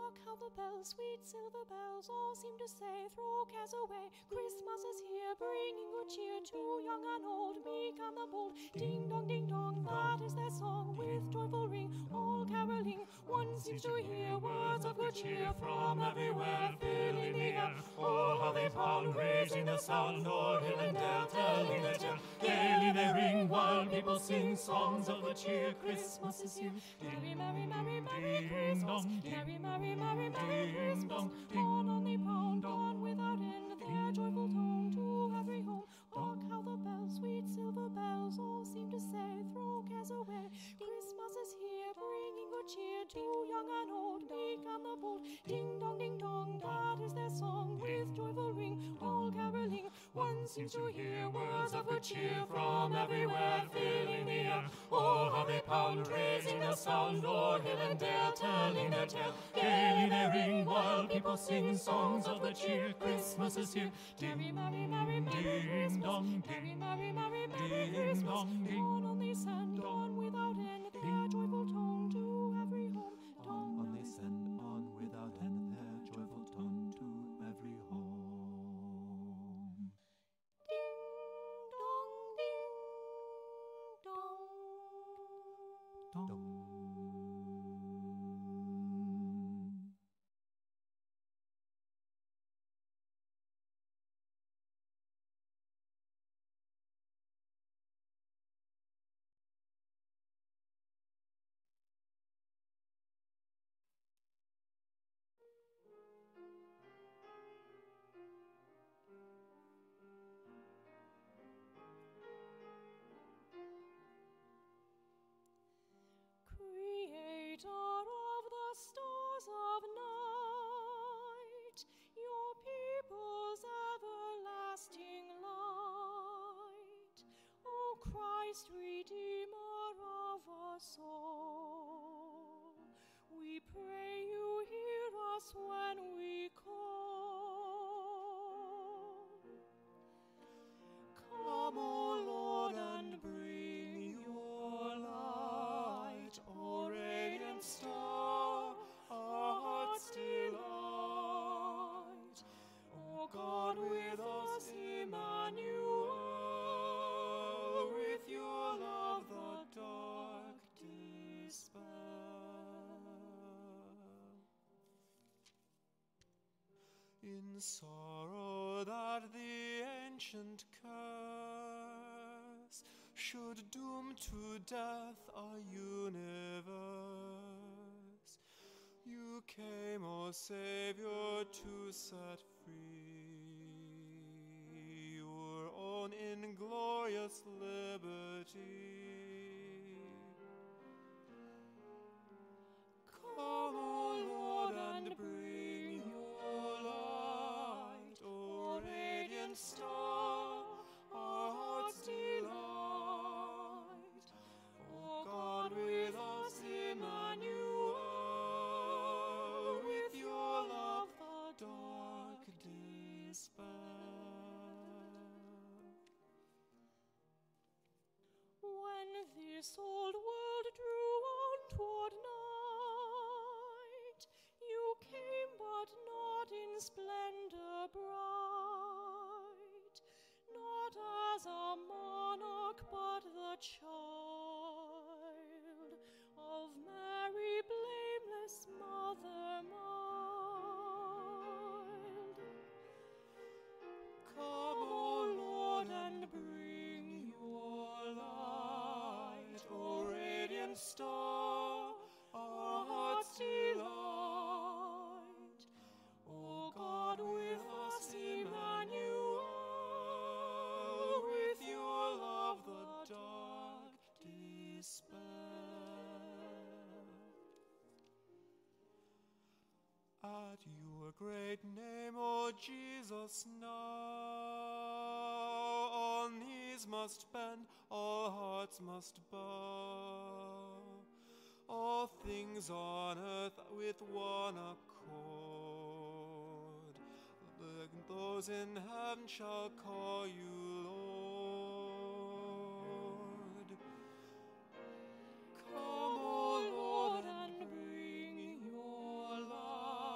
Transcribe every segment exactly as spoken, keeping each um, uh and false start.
Hark how the bells, sweet silver bells, all seem to say, throw cares away. Christmas is here, bringing good cheer to young and old, meek and the bold. Ding dong, ding dong, that is their song, with joyful ring, all caroling. One seems to hear words of good cheer from everywhere, filling the air. Oh, how they pound, raising the sound, o'er hill and dale, telling their tale. Gaily they ring, while people sing songs of good cheer. Christmas is here. Merry, merry, merry, merry Christmas. Merry, merry, merry, merry Christmas. On, on they pound, on without end, their joyful tone to every home. Hark how the bells, sweet silver bells, all seem to say, throw cares away. Christmas is here, bringing good cheer to young and old, meek and the bold. Ding dong, ding dong, that is their song, with joyful ring, all caroling. One seems to hear words of good cheer from everywhere, filling the air. Oh, how they pound, raising the sound, o'er hill and dale, telling their tale. Gaily they ring, while people sing songs of good cheer. Christmas is here. Merry, merry, merry, merry Christmas. Merry, merry, merry, merry Christmas. On, on they send, on without end, their joyful tone to every home. On, on they send, on without end, their joyful tone to every home. Ding dong, ding dong. Dong. Creator of the stars of night, your people's everlasting light. O Christ, Redeemer of us all, we pray you hear us when we call. Come, O Lord, and bring your light, O radiant star, our hearts' delight. O God, with us, Emmanuel, with your love the dark dispel. In sorrow that the ancient curse should doom to death a universe, you came, O Savior, to set free your own inglorious liberty. Come, O Lord, and bring your light, O radiant star, our hearts' delight. O God, with us, Emmanuel, with your love the dark dispel. When this old world drew on toward night, you came, but not in splendor bright, not as a monarch, but the child of Mary, blameless mother mild. Come, O Lord, and bring your light, O radiant star, our hearts' delight. O God, with us, Emmanuel, with your love the dark dispel. At your great name, O Jesus, now all knees must bend, all hearts must bow, all things on earth with one accord. Those in heaven shall call you Lord. Come, O Lord, and bring your light.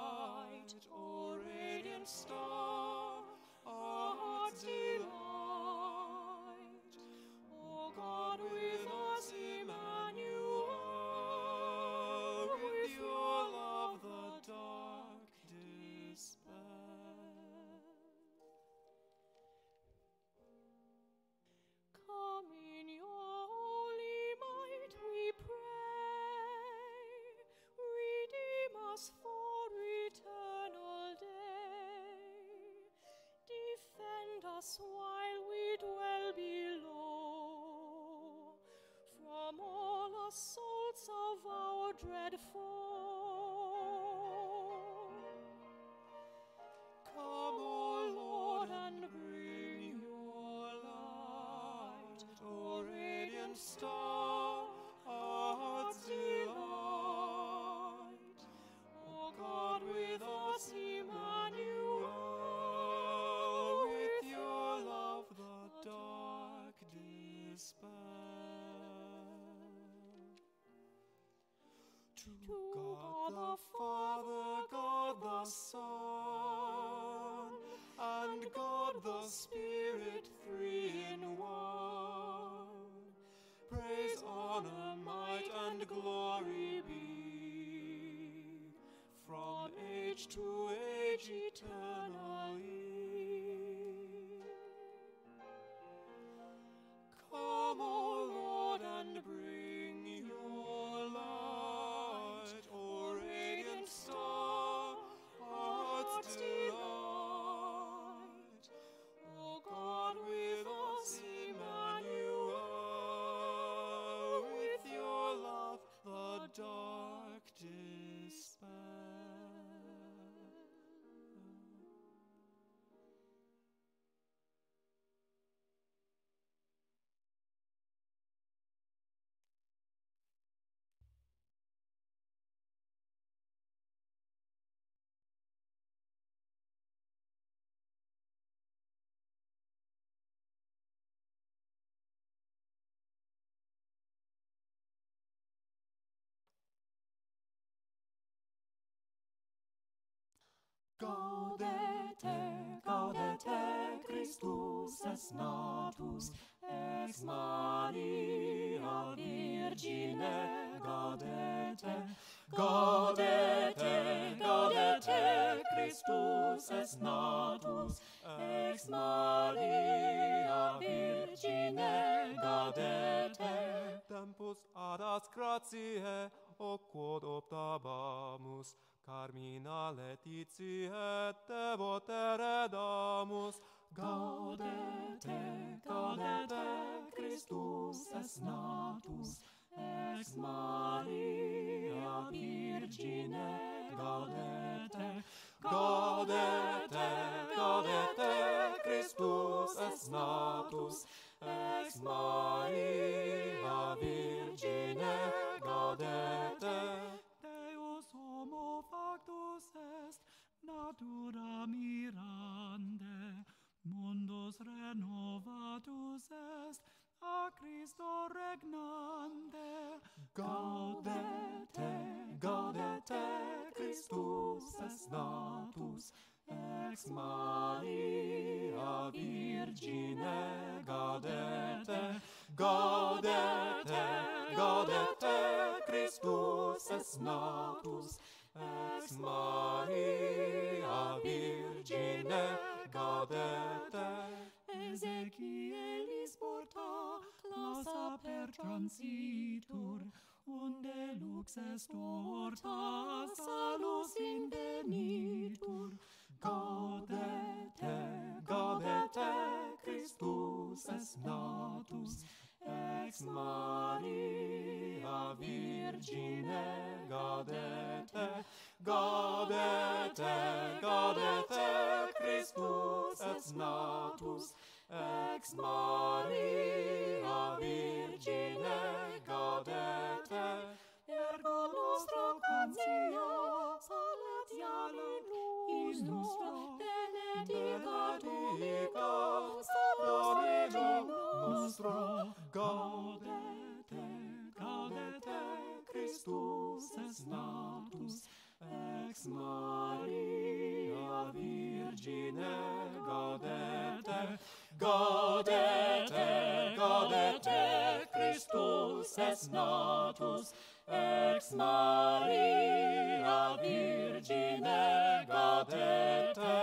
us while we dwell below, from all assaults of our dread foe. Come, O Lord, and bring your light, O radiant star, our heart's delight. O God, with us, Emmanuel, with your love the dark dispel. To God the Father, God the Son, and God the Spirit, three in one, praise, honor, might, and glory be, from age to age eternally. Come, O Lord, and bring your light, O radiant star, our heart's delight. O God, with us, Emmanuel, with your love the dark dispel. Gaudete, gaudete, Christus es natus, ex Maria Virgine, gaudete, gaudete, gaudete, Christus es natus, ex Maria Virgine, gaudete. Tempus adas gratiae, o quod optabamus, Carmina Laetitiae devotere damus. Gaudete, gaudete, Christus es natus, ex Maria Virgine, gaudete, Gaudete, gaudete, Christus es natus, ex Maria Virgine, gaudete. Deus homo factus est, natura mirande, mundus renovatus est, a Christo regnante. Gaudete, gaudete, Christus es natus, ex Maria Virgine, gaudete, gaudete, gaudete, Christus es natus, ex Maria Virgine, gaudete. Ezequielis porta, classa per transitur, unde lux est orta, salus indenitur. Gaudete, gaudete, Christus es natus, ex Maria Virgine, gaudete, gaudete, gaudete, Christus es natus, ex Maria Virgine, gaudete. Ergo nostro concio, salutiam in nostro, benedicat Dominus, Dominum nostro. Gaudete, gaudete, Christus es natus, ex Maria Virgine, gaudete, gaudete, gaudete, Christus es natus, ex Maria Virgine, gaudete.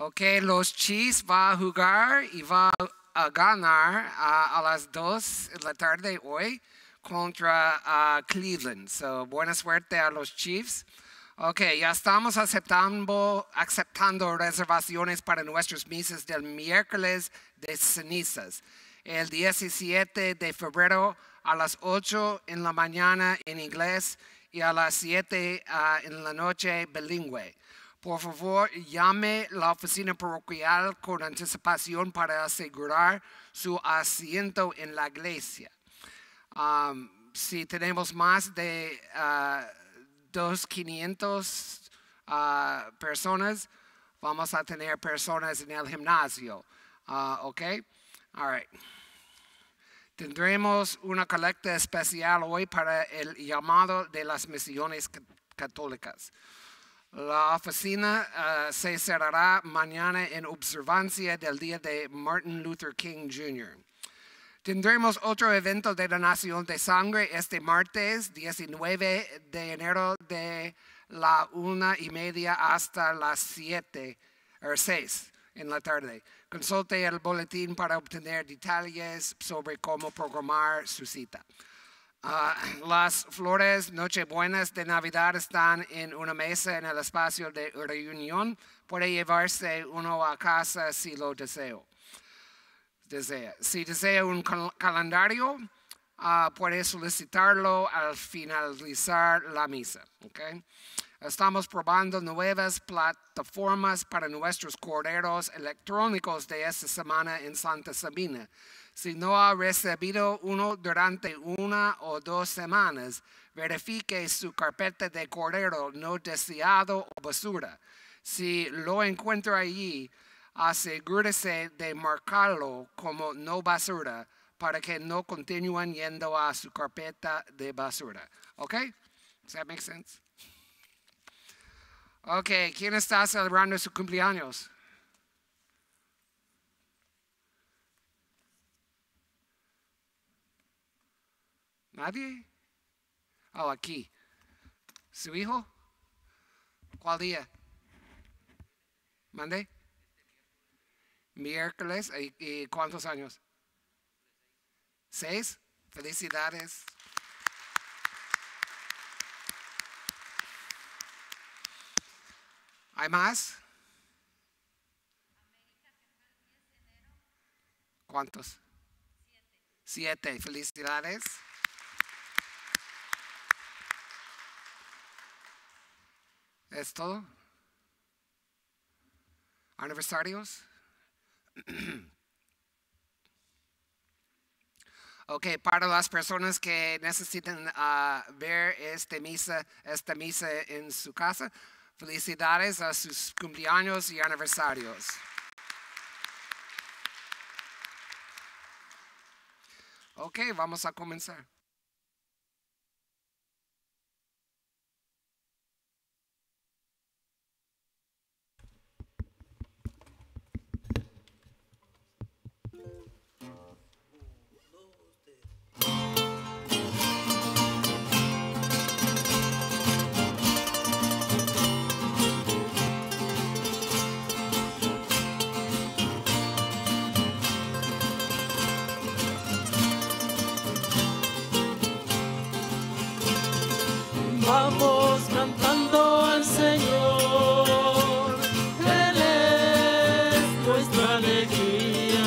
Ok, los Chiefs va a jugar y va a ganar uh, a las dos de la tarde hoy contra uh, Cleveland. So, buena suerte a los Chiefs. Ok, ya estamos aceptando, aceptando reservaciones para nuestras misas del miércoles de cenizas. El diecisiete de febrero a las ocho en la mañana en inglés y a las siete uh, en la noche bilingüe. Por favor, llame a la oficina parroquial con anticipación para asegurar su asiento en la iglesia. Um, si tenemos más de uh, dos mil quinientas uh, personas, vamos a tener personas en el gimnasio. Uh, ¿Ok? All right. Tendremos una colecta especial hoy para el llamado de las misiones católicas. La oficina uh, se cerrará mañana en observancia del día de Martin Luther King junior Tendremos otro evento de donación de sangre este martes diecinueve de enero de la una y media hasta las siete o seis en la tarde. Consulte el boletín para obtener detalles sobre cómo programar su cita. Uh, las flores nochebuenas de Navidad están en una mesa en el espacio de reunión. Puede llevarse uno a casa si lo deseo. desea. Si desea un cal calendario, uh, puede solicitarlo al finalizar la misa. Okay? Estamos probando nuevas plataformas para nuestros correos electrónicos de esta semana en Santa Sabina. Si no ha recibido uno durante una o dos semanas, verifique su carpeta de correo no deseado o basura. Si lo encuentra allí, asegúrese de marcarlo como no basura para que no continúen yendo a su carpeta de basura. ¿Ok? Does that make sense? Ok, ¿quién está celebrando su cumpleaños? ¿Nadie? Oh, aquí. ¿Su hijo? ¿Cuál día? ¿Mande? Miércoles. ¿Y, y cuántos años? ¿Seis? Felicidades. ¿Hay más? ¿Cuántos? Siete. Siete. Felicidades. ¿Es todo? ¿Aniversarios? Ok, para las personas que necesitan uh, ver esta misa, esta misa en su casa, felicidades a sus cumpleaños y aniversarios. Ok, vamos a comenzar. Vamos cantando al Señor, Él es nuestra alegría.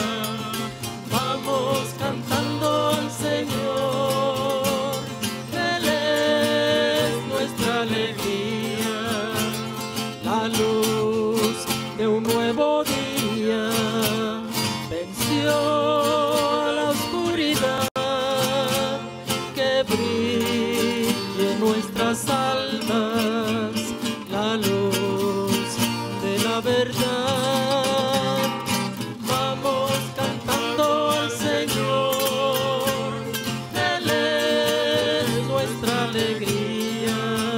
Vamos cantando al Señor, Él es nuestra alegría. La luz de un nuevo día venció a la oscuridad que brilla nuestras almas, la luz de la verdad. Vamos cantando al Señor, Él es nuestra alegría.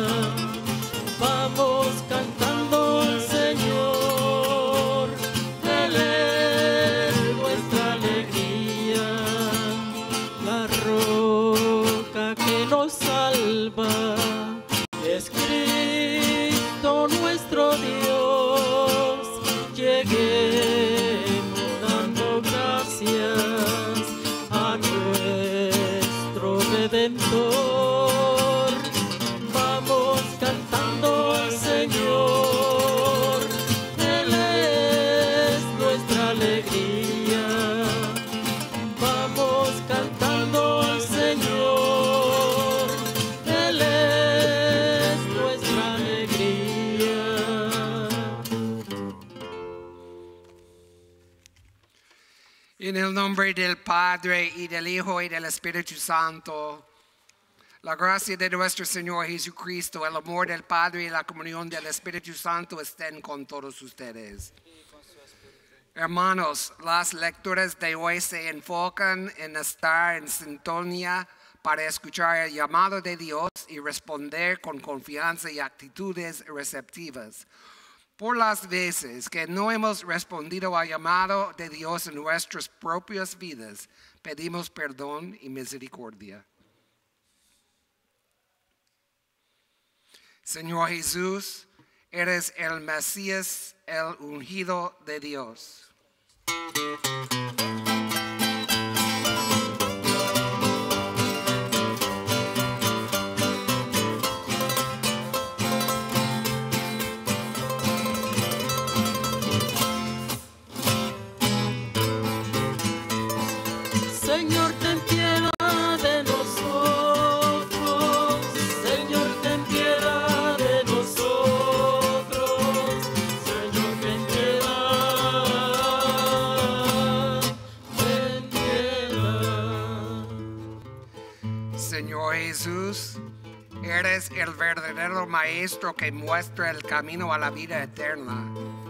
Vamos cantando al Señor, Él es nuestra alegría. La roca que nos salva es Cristo. Redentor. Vamos cantando al Señor, Él es nuestra alegría. Vamos cantando al Señor, Él es nuestra alegría. En el nombre del Padre, y del Hijo, y del Espíritu Santo, la gracia de nuestro Señor Jesucristo, el amor del Padre y la comunión del Espíritu Santo estén con todos ustedes. Hermanos, las lecturas de hoy se enfocan en estar en sintonía para escuchar el llamado de Dios y responder con confianza y actitudes receptivas. Por las veces que no hemos respondido al llamado de Dios en nuestras propias vidas, pedimos perdón y misericordia. Señor Jesús, eres el Mesías, el ungido de Dios. Señor, ten piedad de nosotros. Señor, ten piedad de nosotros. Señor, ten piedad. Ten piedad. Señor Jesús, eres el verdadero Maestro que muestra el camino a la vida eterna.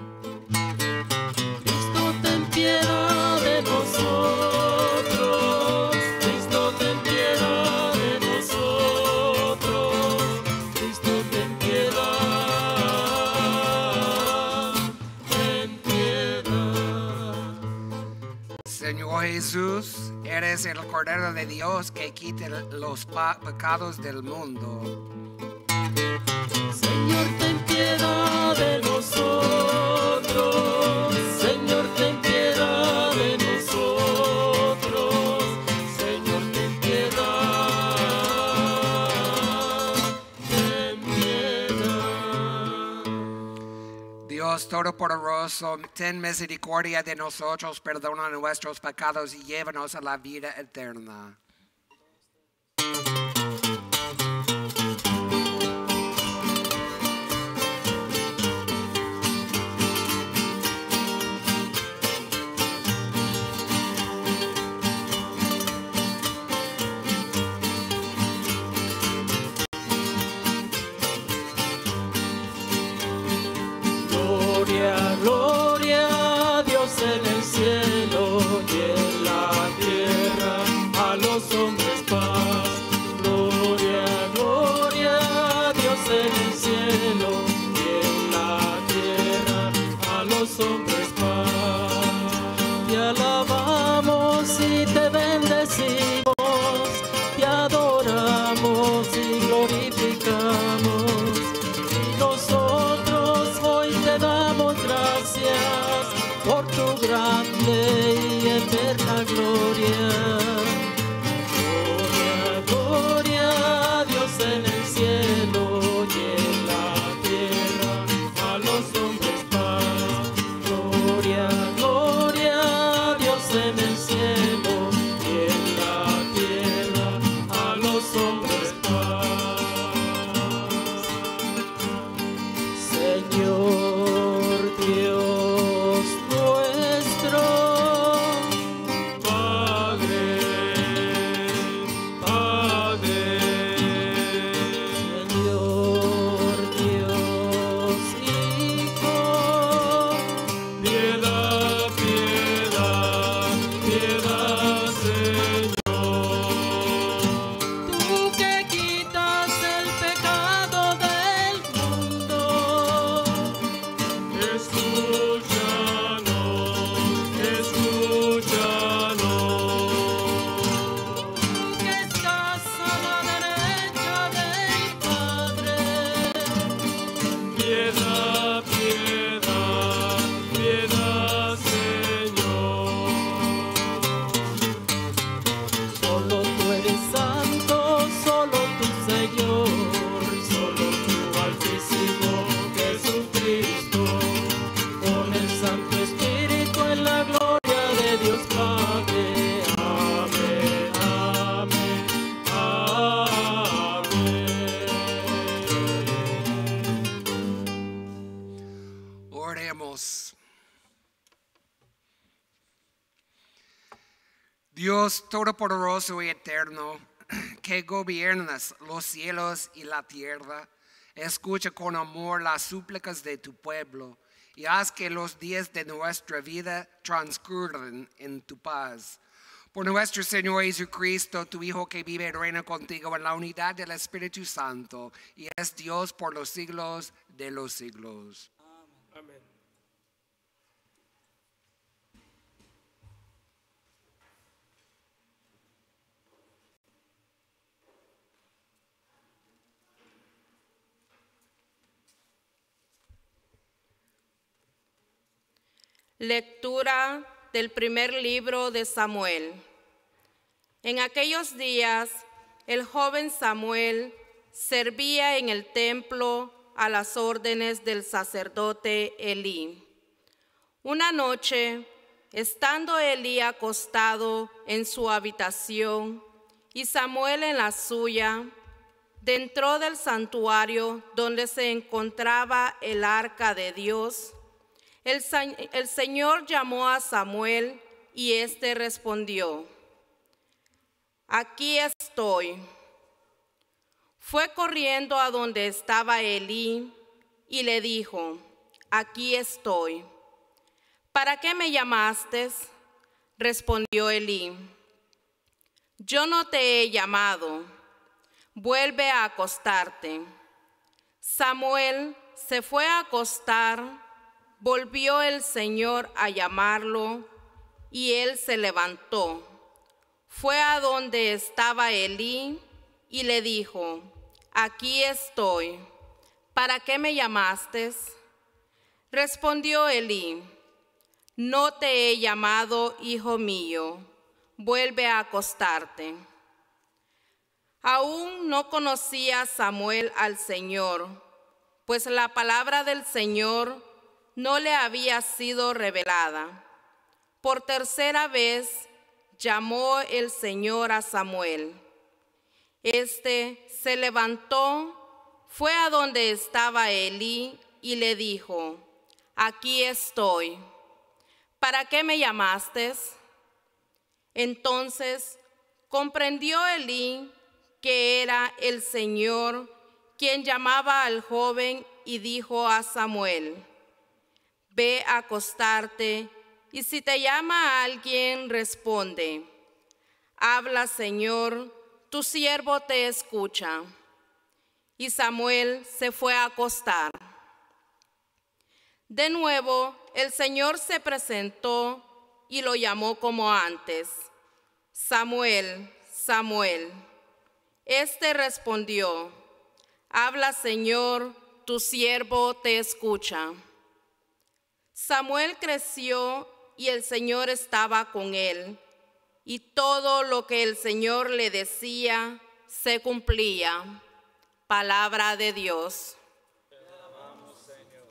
Cristo, ten piedad de nosotros. Cristo, ten piedad de nosotros. Cristo, ten piedad. Ten piedad. Señor Jesús, eres el Cordero de Dios que quita los pa- pecados del mundo. Señor, ten piedad de nosotros. Señor, ten piedad de nosotros. Señor, ten piedad. Ten piedad. Dios Todopoderoso, ten misericordia de nosotros, perdona nuestros pecados y llévanos a la vida eterna. Gloria, gloria a Dios en el cielo y en la tierra, a los hombres paz. Gloria, gloria a Dios en el cielo y en la tierra, a los hombres paz. Te alabamos y te bendecimos, te adoramos y glorificamos. Y nosotros hoy te damos gracias por tu grande y eterna gloria. Gloria, gloria a Dios en el cielo y en la tierra, a los hombres paz. Gloria, gloria a Dios en el cielo y en la tierra, a los hombres paz. Señor Dios nuestro, Padre, Padre, Señor Dios Hijo, piedad, piedad, piedad, Señor. Tú que Dios Todopoderoso y Eterno, que gobiernas los cielos y la tierra, escucha con amor las súplicas de tu pueblo y haz que los días de nuestra vida transcurran en tu paz. Por nuestro Señor Jesucristo, tu Hijo que vive y reina contigo en la unidad del Espíritu Santo y es Dios por los siglos de los siglos. Amén. Lectura del primer libro de Samuel. En aquellos días, el joven Samuel servía en el templo a las órdenes del sacerdote Elí. Una noche, estando Elí acostado en su habitación y Samuel en la suya, dentro del santuario donde se encontraba el arca de Dios, El, el Señor llamó a Samuel y éste respondió: aquí estoy. Fue corriendo a donde estaba Elí y le dijo: aquí estoy. ¿Para qué me llamaste? Respondió Elí: yo no te he llamado. Vuelve a acostarte. Samuel se fue a acostar. Volvió el Señor a llamarlo y él se levantó. Fue a donde estaba Elí y le dijo: aquí estoy. ¿Para qué me llamaste? Respondió Elí: no te he llamado, hijo mío. Vuelve a acostarte. Aún no conocía Samuel al Señor, pues la palabra del Señor no le había sido revelada. Por tercera vez llamó el Señor a Samuel. Este se levantó, fue a donde estaba Elí y le dijo: aquí estoy. ¿Para qué me llamaste? Entonces comprendió Elí que era el Señor quien llamaba al joven y dijo a Samuel: ve a acostarte, y si te llama alguien, responde: habla, Señor, tu siervo te escucha. Y Samuel se fue a acostar. De nuevo, el Señor se presentó y lo llamó como antes: Samuel, Samuel. Este respondió: habla, Señor, tu siervo te escucha. Samuel creció y el Señor estaba con él, y todo lo que el Señor le decía se cumplía. Palabra de Dios. Te alabamos, Señor.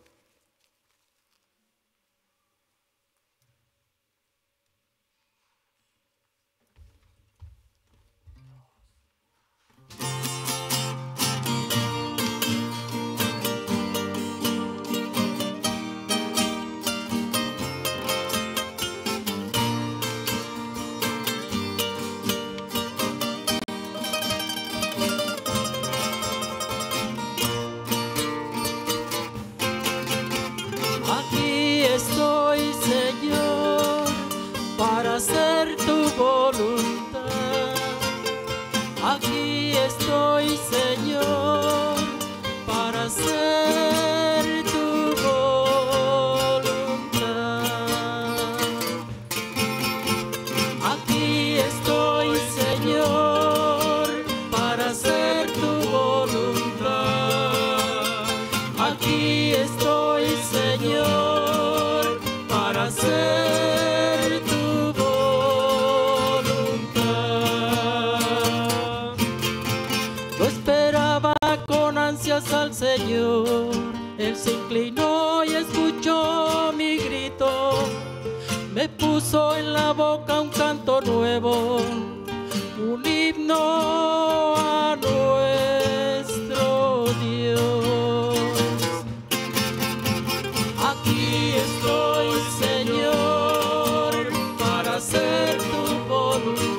Aquí estoy, Señor, para hacer tu voluntad. Aquí estoy, Señor, para hacer tu voluntad. Aquí estoy, Señor, para hacer tu voluntad. Aquí estoy, Señor, para hacer tu voluntad. Yo esperaba con ansias al Señor, Él se inclinó y escuchó mi grito, me puso en la boca un canto nuevo, un himno a nuestro Dios. Aquí estoy, Señor, para hacer tu voluntad.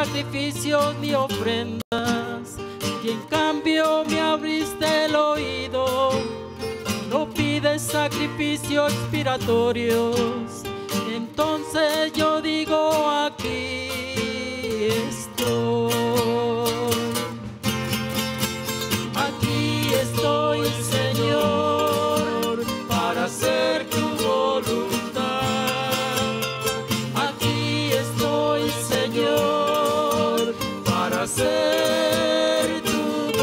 sacrificios ni ofrendas, y en cambio me abriste el oído. No pides sacrificios expiatorios, entonces yo digo aquí estoy. Aquí estoy, Señor, para hacer tu voluntad. Aquí estoy, Señor, para hacer tu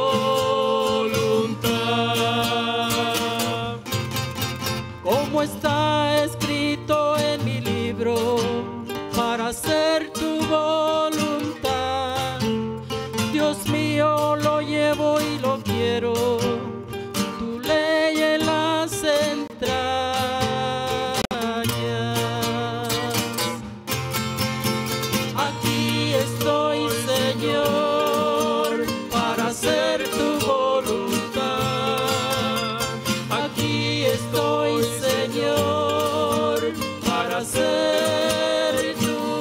voluntad. Como está escrito en mi libro, para hacer tu voluntad. Dios mío, lo llevo y lo quiero, tu ley en las entrañas. Aquí estoy, Señor, para hacer tu voluntad. Aquí estoy, Señor, para hacer tu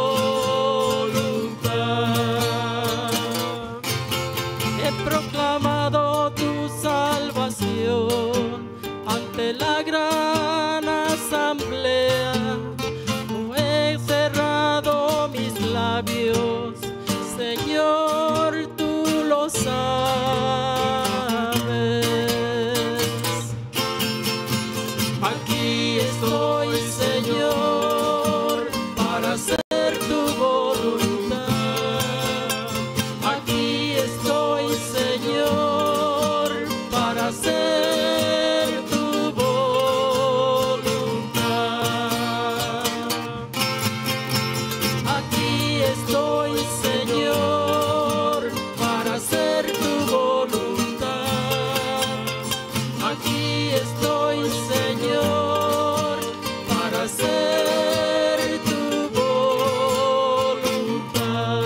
voluntad. He proclamado tu salvación ante la gran asamblea. No he cerrado mis labios, Señor, tú lo sabes. Aquí estoy, Señor, para hacer tu voluntad. Aquí estoy, Señor, para hacer tu voluntad. Aquí estoy, Señor, para hacer tu voluntad. Aquí estoy, Señor, para hacer tu voluntad.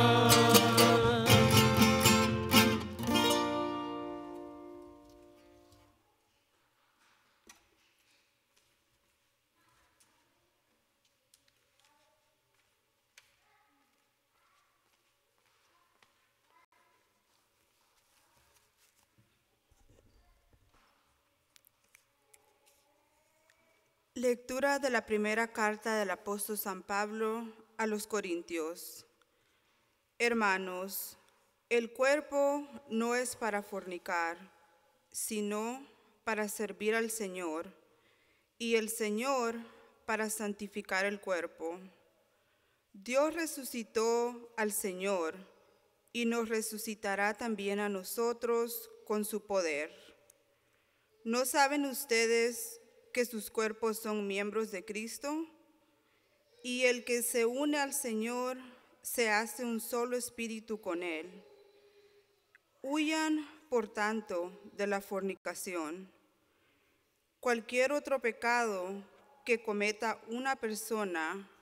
Lectura de la primera carta del apóstol San Pablo a los Corintios. Hermanos, el cuerpo no es para fornicar, sino para servir al Señor, y el Señor para santificar el cuerpo. Dios resucitó al Señor y nos resucitará también a nosotros con su poder. ¿No saben ustedes que sus cuerpos son miembros de Cristo? Y el que se une al Señor se hace un solo espíritu con Él. Huyan, por tanto, de la fornicación. Cualquier otro pecado que cometa una persona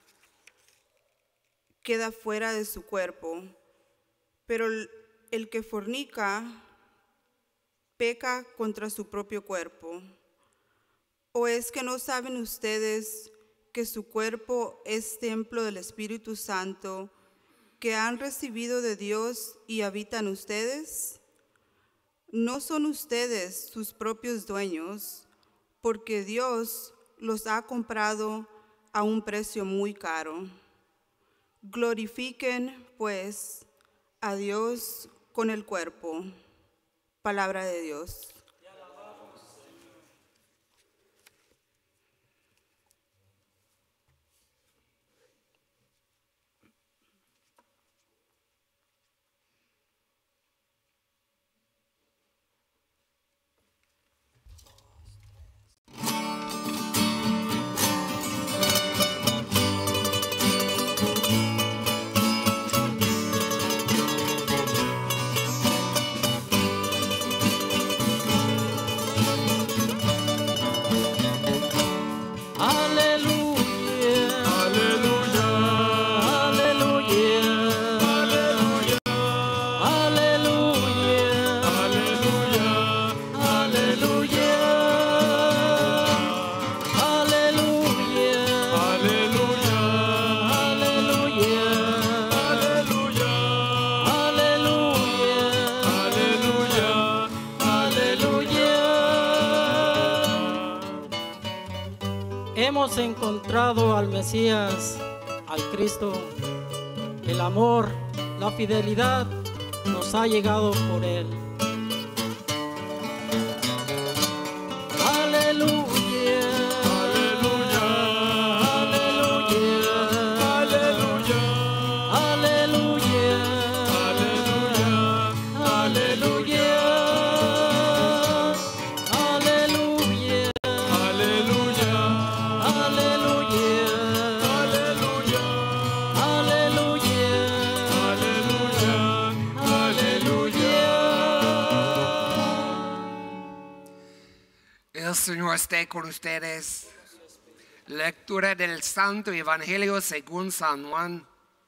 queda fuera de su cuerpo, pero el que fornica peca contra su propio cuerpo. ¿O es que no saben ustedes que su cuerpo es templo del Espíritu Santo que han recibido de Dios y habitan ustedes? No son ustedes sus propios dueños, porque Dios los ha comprado a un precio muy caro. Glorifiquen, pues, a Dios con el cuerpo. Palabra de Dios. hemos encontrado al Mesías, al Cristo. El amor, la fidelidad nos ha llegado por Él. Aleluya. El Señor esté con ustedes. Lectura del Santo Evangelio según San Juan.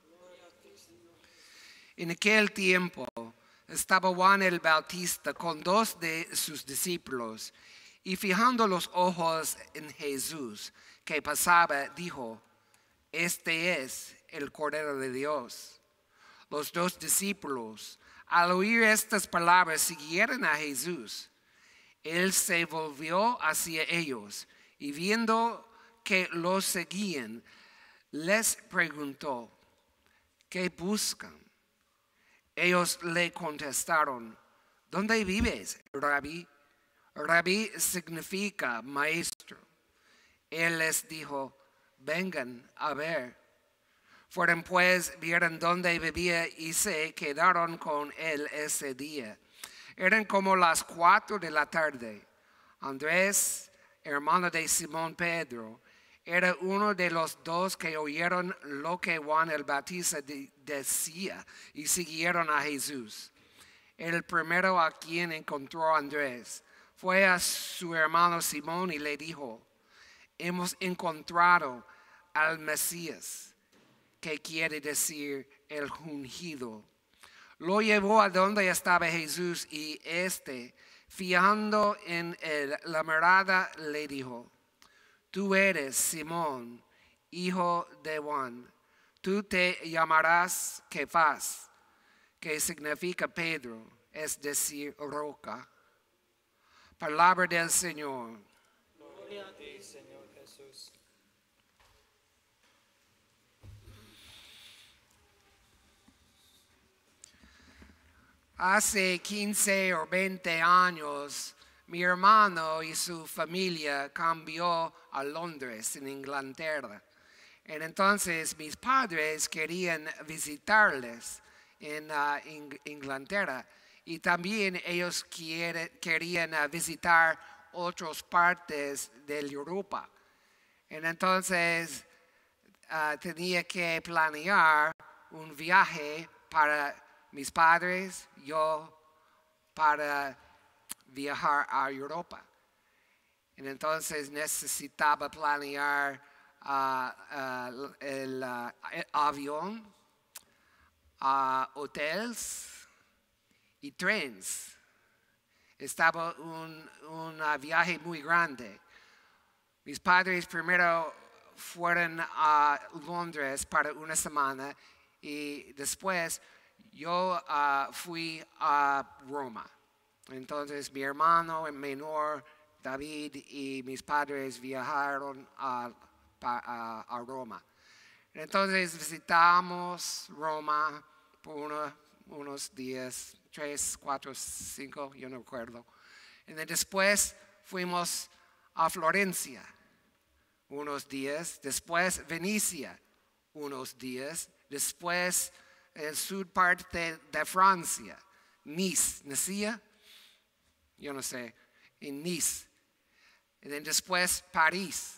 En aquel tiempo estaba Juan el Bautista con dos de sus discípulos, y fijando los ojos en Jesús que pasaba, dijo: Este es el Cordero de Dios. Los dos discípulos, al oír estas palabras, siguieron a Jesús. Él se volvió hacia ellos y viendo que los seguían, les preguntó: ¿qué buscan? Ellos le contestaron: ¿dónde vives, Rabí? Rabí significa maestro. Él les dijo: vengan a ver. Fueron pues, vieron dónde vivía y se quedaron con él ese día. Eran como las cuatro de la tarde. Andrés, hermano de Simón Pedro, era uno de los dos que oyeron lo que Juan el Bautista de- decía y siguieron a Jesús. El primero a quien encontró Andrés fue a su hermano Simón y le dijo: hemos encontrado al Mesías, que quiere decir el ungido. Lo llevó a donde estaba Jesús y éste, fijando en él la mirada, le dijo: tú eres Simón, hijo de Juan. Tú te llamarás Kefas, que significa Pedro, es decir, roca. Palabra del Señor. Gloria a ti, Señor Jesús. Hace quince o veinte años, mi hermano y su familia cambió a Londres, en Inglaterra. Y entonces mis padres querían visitarles en uh, Ing- Inglaterra, y también ellos quiere- querían uh, visitar otras partes de Europa. Y entonces uh, tenía que planear un viaje para mis padres, yo, para viajar a Europa. Y entonces necesitaba planear uh, uh, el, uh, el avión, uh, hoteles y trenes. Estaba un, un uh, viaje muy grande. Mis padres primero fueron a Londres para una semana y después yo uh, fui a Roma. Entonces mi hermano el menor, David, y mis padres viajaron a, a, a Roma. Entonces visitamos Roma por uno, unos días, tres, cuatro, cinco, yo no recuerdo. Y después fuimos a Florencia unos días, después Venecia unos días, después el sur parte de Francia, Nice, Nicia, yo no sé, en Nice. Y después París.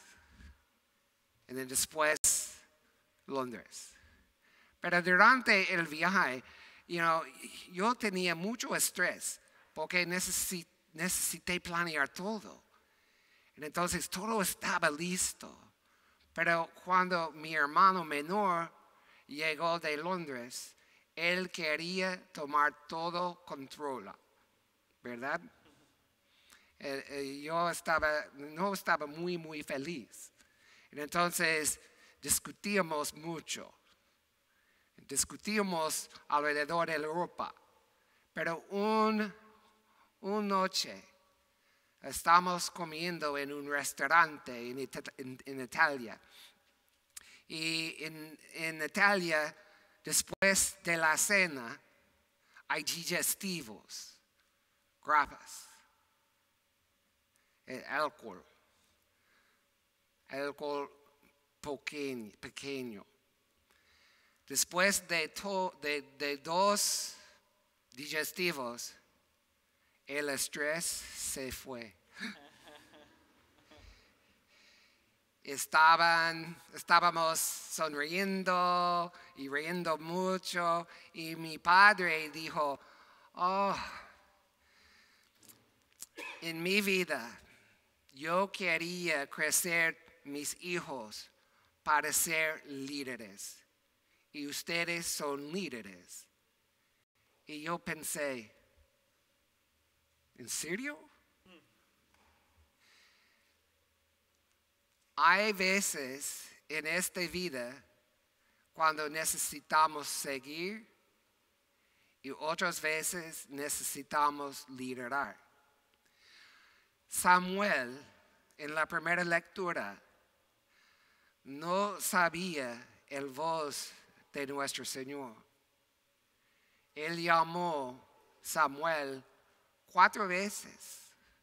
Y después Londres. Pero durante el viaje, you know, yo tenía mucho estrés porque necesi- necesité planear todo. Y entonces todo estaba listo. Pero cuando mi hermano menor llegó de Londres, él quería tomar todo control, ¿verdad? Eh, eh, yo estaba, no estaba muy, muy feliz. Y entonces discutíamos mucho. Discutíamos alrededor de Europa. Pero un, una noche, estamos comiendo en un restaurante en, Ita- en- en Italia. Y en, en Italia, después de la cena, hay digestivos, grapas, el alcohol, alcohol pequeño. pequeño. Después de, to, de, de dos digestivos, el estrés se fue. Estaban, estábamos sonriendo y riendo mucho y mi padre dijo, oh, en mi vida yo quería crecer mis hijos para ser líderes y ustedes son líderes. Y yo pensé, ¿en serio? Hay veces en esta vida cuando necesitamos seguir y otras veces necesitamos liderar. Samuel, en la primera lectura, no sabía el voz de nuestro Señor. Él llamó Samuel cuatro veces.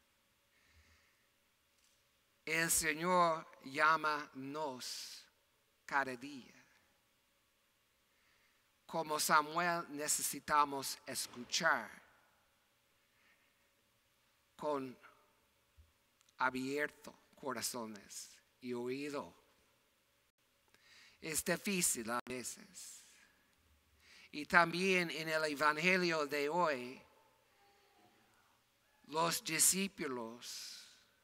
El Señor llama-nos cada día. Como Samuel necesitamos escuchar con abierto corazones y oído. Es difícil a veces. Y también en el Evangelio de hoy, los discípulos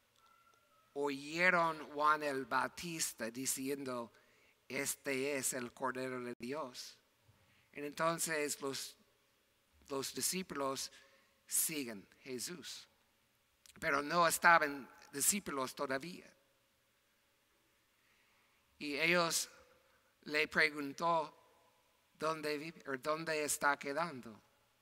oyeron Juan el Bautista diciendo, este es el Cordero de Dios. Y entonces los, los discípulos siguen a Jesús. Pero no estaban discípulos todavía. Y ellos le preguntó, ¿dónde vive o dónde está quedando?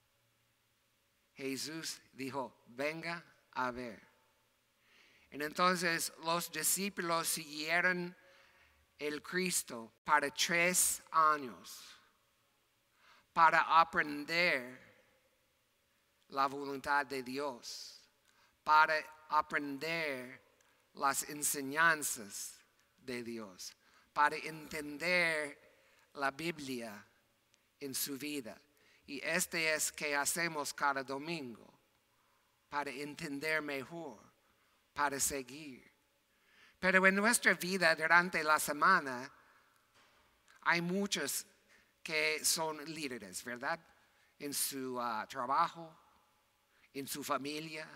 Jesús dijo, venga a ver. Y entonces los discípulos siguieron el Cristo para tres años para aprender la voluntad de Dios, para aprender las enseñanzas de Dios, para entender la Biblia en su vida. Y este es que hacemos cada domingo, para entender mejor, para seguir. Pero en nuestra vida durante la semana hay muchos que son líderes, ¿verdad? En su uh, trabajo, en su familia.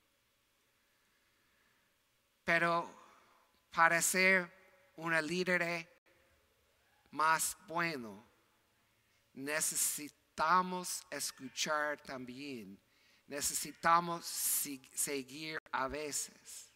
Pero para ser una líder más bueno, necesitamos escuchar también. Necesitamos seguir a veces.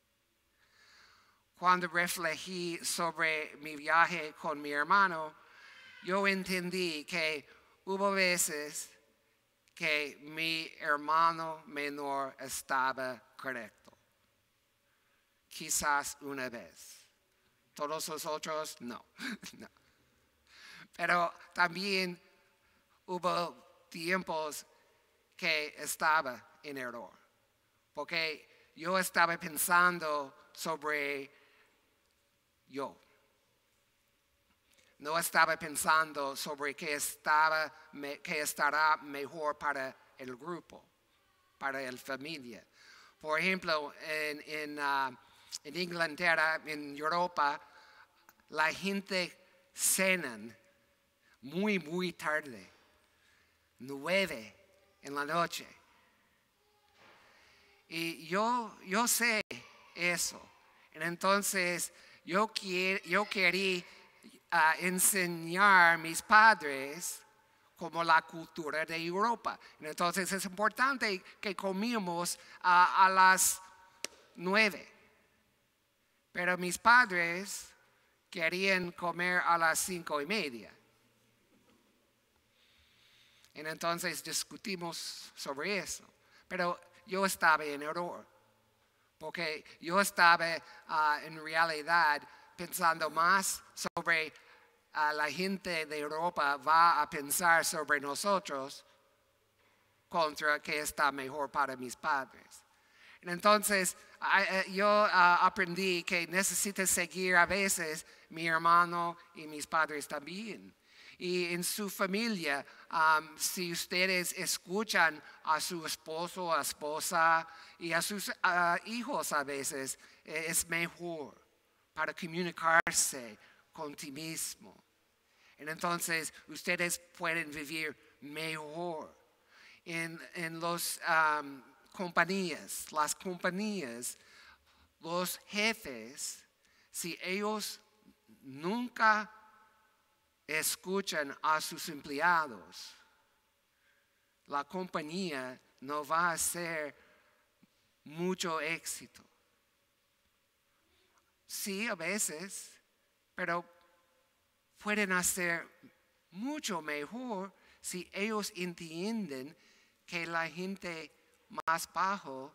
Cuando reflejé sobre mi viaje con mi hermano, yo entendí que hubo veces que mi hermano menor estaba correcto. Quizás una vez. Todos los otros, no. no. Pero también hubo tiempos que estaba en error. Porque yo estaba pensando sobre yo. No estaba pensando sobre qué, estaba, qué estará mejor para el grupo, para la familia. Por ejemplo, en, en, uh, en Inglaterra, en Europa, la gente cenan muy, muy tarde, nueve en la noche. Y yo, yo sé eso. Entonces, yo, quier, yo quería uh, enseñar a mis padres como la cultura de Europa. Entonces, es importante que comamos uh, a las nueve. Pero mis padres querían comer a las cinco y media. Y entonces discutimos sobre eso. Pero yo estaba en error. porque yo estaba uh, en realidad pensando más sobre uh, la gente de Europa va a pensar sobre nosotros contra que está mejor para mis padres. Entonces, uh, yo uh, aprendí que necesito seguir a veces mi hermano y mis padres también. Y en su familia, um, si ustedes escuchan a su esposo, a esposa y a sus uh, hijos a veces, es mejor para comunicarse con ti mismo. Entonces, ustedes pueden vivir mejor. En, en las um, compañías, las compañías, los jefes, si ellos nunca escuchan a sus empleados, la compañía no va a ser mucho éxito. Sí, a veces, pero pueden hacer mucho mejor si ellos entienden que la gente más bajo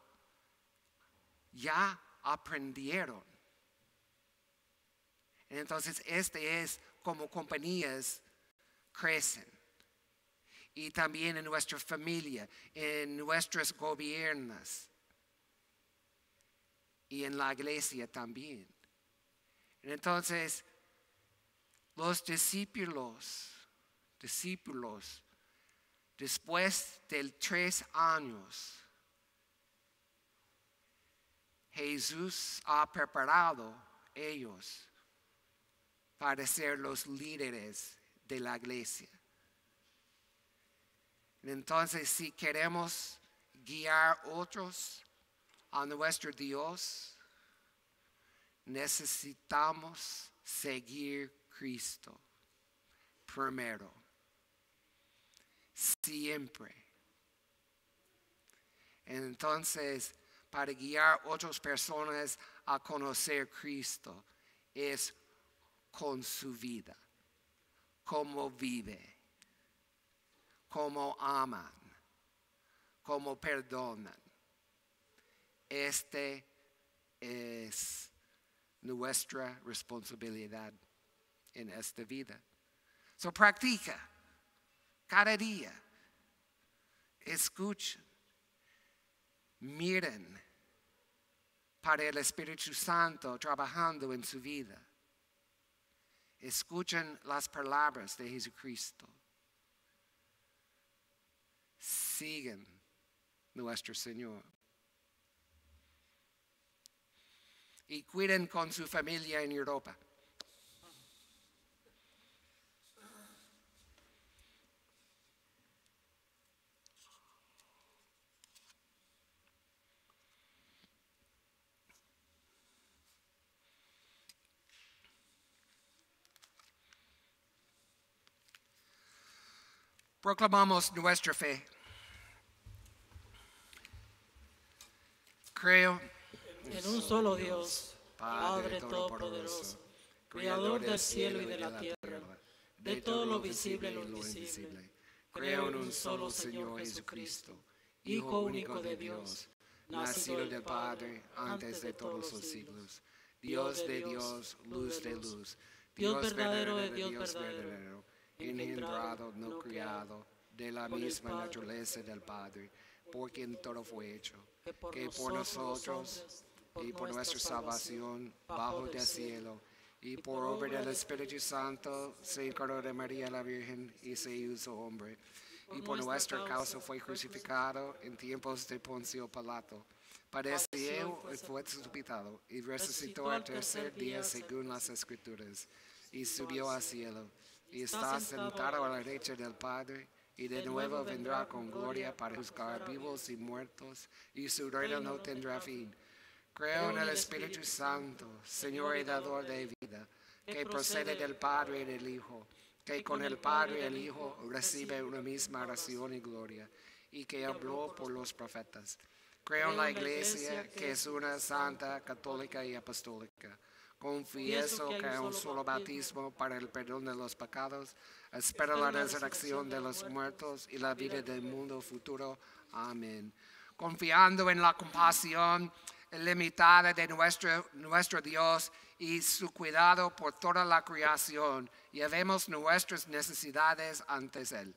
ya aprendieron. Entonces, este es como compañías crecen. Y también en nuestra familia, en nuestros gobiernos y en la iglesia también. Entonces, los discípulos, discípulos, después de tres años, Jesús ha preparado ellos para ser los líderes de la iglesia. Entonces, si queremos guiar otros a nuestro Dios, necesitamos seguir Cristo primero, siempre. Entonces, para guiar otras personas a conocer Cristo, es con su vida, cómo vive, cómo aman, cómo perdonan. Este es nuestra responsabilidad en esta vida. So practica cada día, escuchen, miren para el Espíritu Santo trabajando en su vida. Escuchen las palabras de Jesucristo. Sigan nuestro Señor. Y cuiden con su familia en Europa. Proclamamos nuestra fe. Creo en un solo Dios, Padre Todopoderoso, Creador del cielo y de la tierra, de todo lo visible y lo invisible. Creo en un solo Señor Jesucristo, Hijo único de Dios, nacido del Padre antes de todos los siglos, Dios de Dios, luz de luz, Dios verdadero de Dios verdadero, engendrado, no criado, de la misma naturaleza del Padre, por quien todo fue hecho, que por nosotros y por nuestra salvación bajo del cielo, y por obra del Espíritu Santo se encarnó de María la Virgen y se hizo hombre, y por nuestra causa fue crucificado en tiempos de Poncio Pilato. Padeció y fue resucitado, y resucitó al tercer día según las Escrituras, y subió al cielo, y está sentado a la derecha del Padre, y de nuevo vendrá con gloria para juzgar vivos y muertos, y su reino no tendrá fin. Creo en el Espíritu Santo, Señor y dador de vida, que procede del Padre y del Hijo, que con el Padre y el Hijo recibe una misma oración y gloria, y que habló por los profetas. Creo en la Iglesia, que es una santa, católica y apostólica. Confieso que hay un solo bautismo para el perdón de los pecados. Espero la resurrección de los muertos y la vida del mundo futuro. Amén. Confiando en la compasión ilimitada de nuestro, nuestro Dios y su cuidado por toda la creación. Llevemos nuestras necesidades ante Él.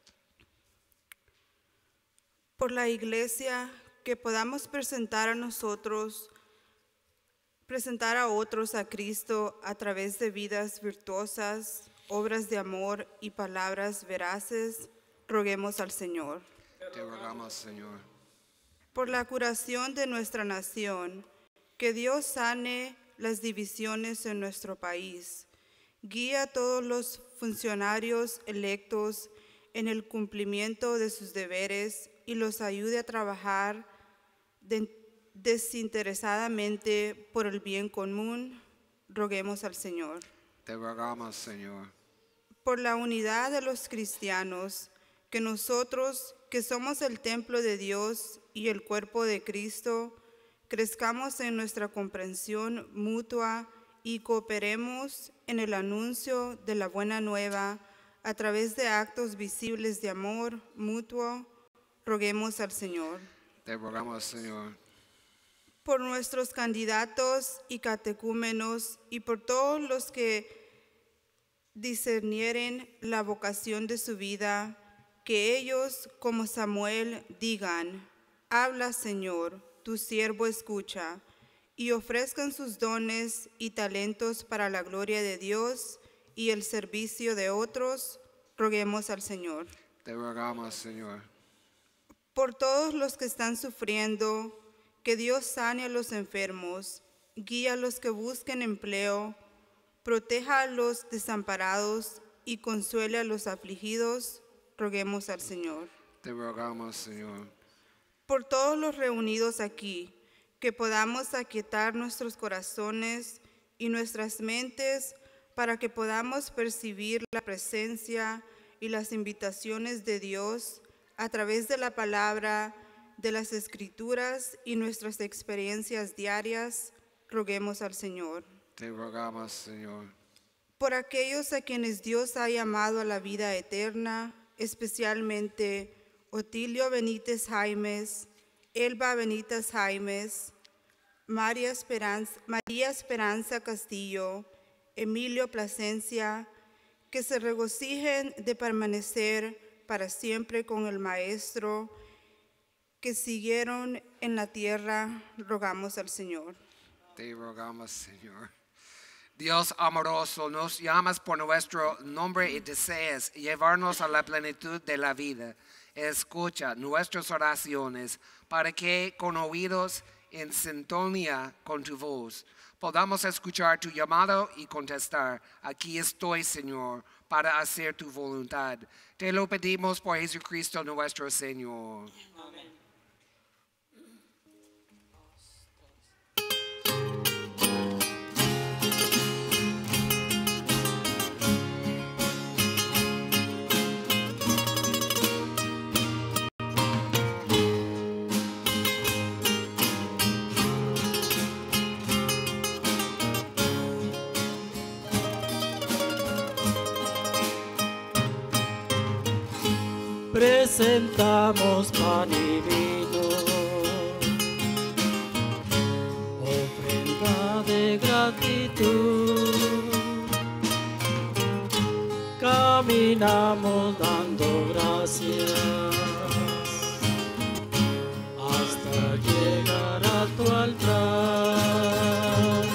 Por la iglesia, que podamos presentar a nosotros, presentar a otros a Cristo a través de vidas virtuosas, obras de amor y palabras veraces, roguemos al Señor. Te rogamos, Señor. Por la curación de nuestra nación, que Dios sane las divisiones en nuestro país. Guía a todos los funcionarios electos en el cumplimiento de sus deberes y los ayude a trabajar de, desinteresadamente por el bien común. Roguemos al Señor. Te rogamos, Señor. Por la unidad de los cristianos, que nosotros, que somos el templo de Dios y el cuerpo de Cristo, crezcamos en nuestra comprensión mutua y cooperemos en el anuncio de la buena nueva a través de actos visibles de amor mutuo. Roguemos al Señor. Te rogamos, Señor. Por nuestros candidatos y catecúmenos y por todos los que discernieren la vocación de su vida, que ellos, como Samuel, digan: habla, Señor, tu siervo escucha, y ofrezcan sus dones y talentos para la gloria de Dios y el servicio de otros. Roguemos al Señor. Te rogamos, Señor. Por todos los que están sufriendo, que Dios sane a los enfermos, guíe a los que busquen empleo, proteja a los desamparados y consuele a los afligidos. Roguemos al Señor. Te rogamos, Señor. Por todos los reunidos aquí, que podamos aquietar nuestros corazones y nuestras mentes para que podamos percibir la presencia y las invitaciones de Dios a través de la palabra, de las Escrituras y nuestras experiencias diarias. Roguemos al Señor. Te rogamos, Señor. Por aquellos a quienes Dios ha llamado a la vida eterna, especialmente Otilio Benítez Jaimes, Elba Benítez Jaimes, María Esperanza, María Esperanza Castillo, Emilio Plasencia, que se regocijen de permanecer para siempre con el Maestro, que siguieron en la tierra. Rogamos al Señor. Te rogamos, Señor. Dios amoroso, nos llamas por nuestro nombre y deseas llevarnos a la plenitud de la vida. Escucha nuestras oraciones para que, con oídos en sintonía con tu voz, podamos escuchar tu llamado y contestar: aquí estoy, Señor, para hacer tu voluntad. Te lo pedimos por Jesucristo nuestro Señor. Amén. Presentamos pan y vino, ofrenda de gratitud. Caminamos dando gracias hasta llegar a tu altar.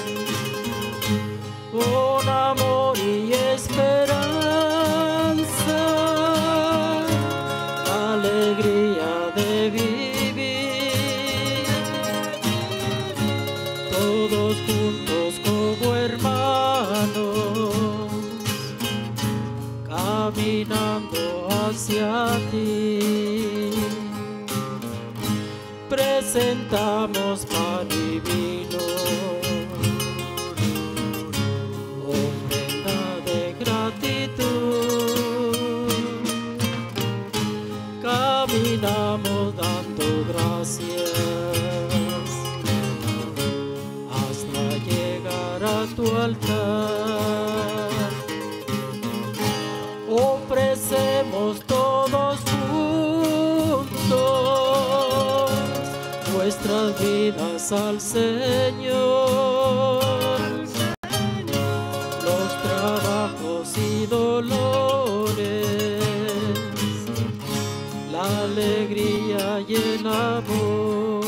Con amor y esperanza, alegría de vivir, todos juntos como hermanos, caminando hacia ti. Presentamos pan y vino, ofrenda de gratitud. Caminamos dando gracias hasta llegar a tu altar. Ofrecemos todos juntos nuestras vidas al Señor, los trabajos y dolores, la alegría y el amor.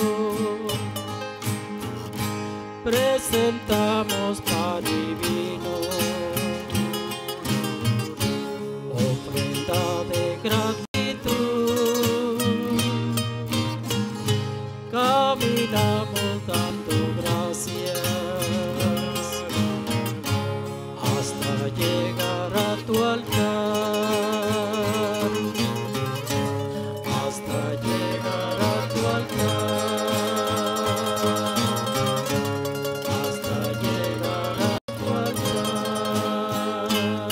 Presentamos pan y vino, ofrenda de gratitud. Caminamos dando gracias hasta llegar a tu altar, hasta llegar a tu altar, hasta llegar a tu altar.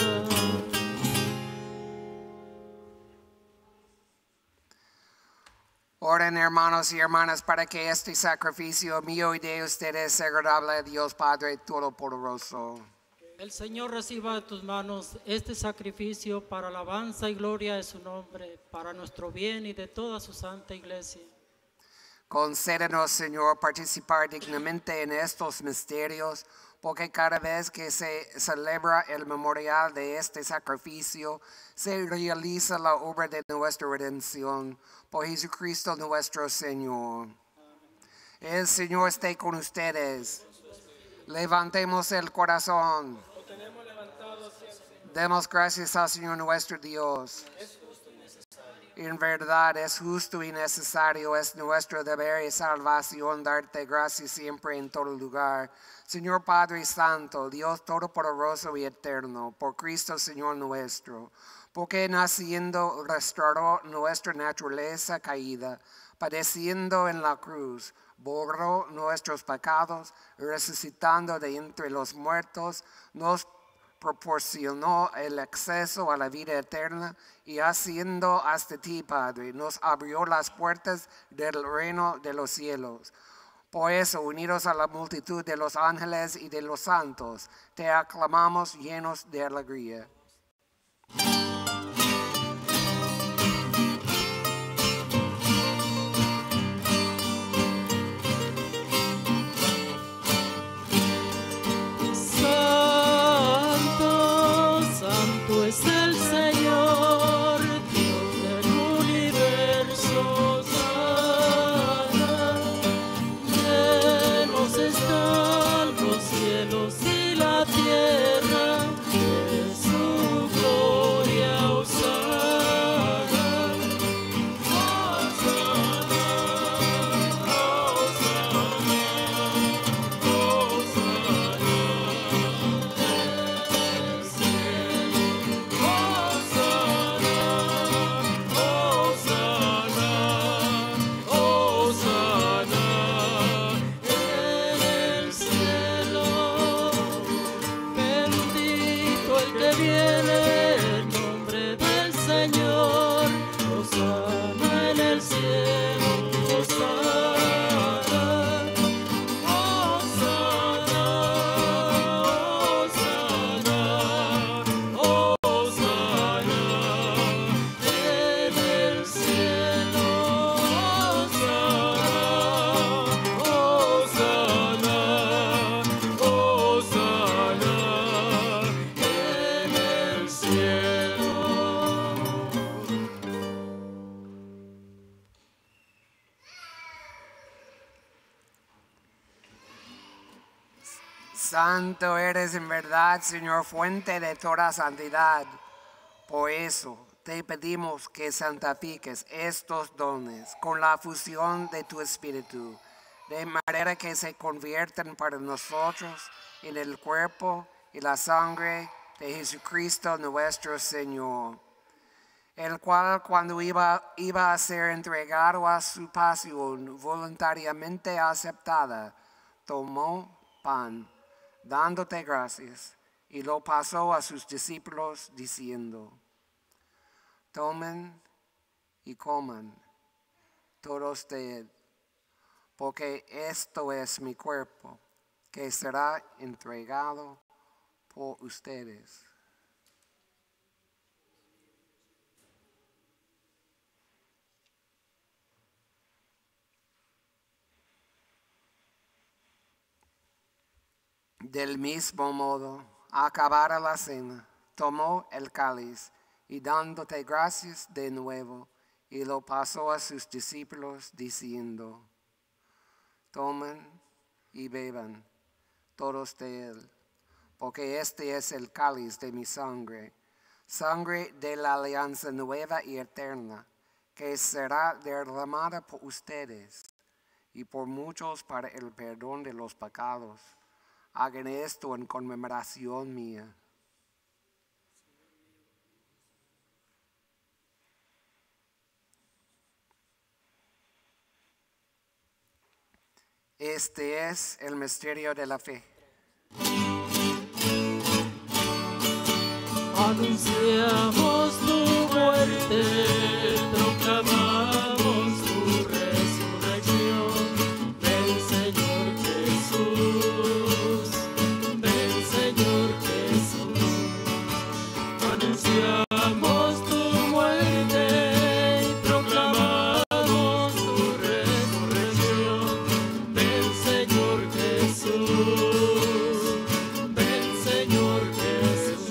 Oren, hermanos y hermanas, para que este sacrificio mío y de ustedes sea agradable a Dios Padre Todopoderoso. El Señor reciba de tus manos este sacrificio para alabanza y gloria de su nombre, para nuestro bien y de toda su santa iglesia. Concédenos, Señor, participar dignamente en estos misterios, porque cada vez que se celebra el memorial de este sacrificio, se realiza la obra de nuestra redención, por Jesucristo nuestro Señor. El Señor esté con ustedes. Levantemos el corazón. Demos gracias al Señor nuestro Dios. En verdad es justo y necesario, es nuestro deber y salvación darte gracias siempre en todo lugar. Señor Padre Santo, Dios Todopoderoso y Eterno, por Cristo Señor nuestro, porque naciendo restauró nuestra naturaleza caída, padeciendo en la cruz, borró nuestros pecados, resucitando de entre los muertos, nos proporcionó el acceso a la vida eterna y haciendo hasta ti, Padre, nos abrió las puertas del reino de los cielos. Por eso, unidos a la multitud de los ángeles y de los santos, te aclamamos llenos de alegría. Es el Señor, Dios del universo, sana. Llenos están los cielos y la tierra de su gloria, Hosana. Hosana, Santo eres en verdad, Señor, fuente de toda santidad. Por eso te pedimos que santifiques estos dones con la fusión de tu Espíritu, de manera que se conviertan para nosotros en el cuerpo y la sangre de Jesucristo nuestro Señor, el cual cuando iba, iba a ser entregado a su pasión voluntariamente aceptada, tomó pan, dándote gracias, y lo pasó a sus discípulos diciendo: tomen y coman todos de él, porque esto es mi cuerpo, que será entregado por ustedes. Del mismo modo, acabada la cena, tomó el cáliz y dándote gracias de nuevo, y lo pasó a sus discípulos diciendo, tomen y beban todos de él, porque este es el cáliz de mi sangre, sangre de la alianza nueva y eterna, que será derramada por ustedes y por muchos para el perdón de los pecados. Hagan esto en conmemoración mía. Este es el misterio de la fe. Anunciamos tu muerte, proclamamos tu resurrección. Ven Señor Jesús, ven Señor Jesús. Anunciamos tu muerte y proclamamos tu resurrección. Ven Señor Jesús, ven Señor Jesús.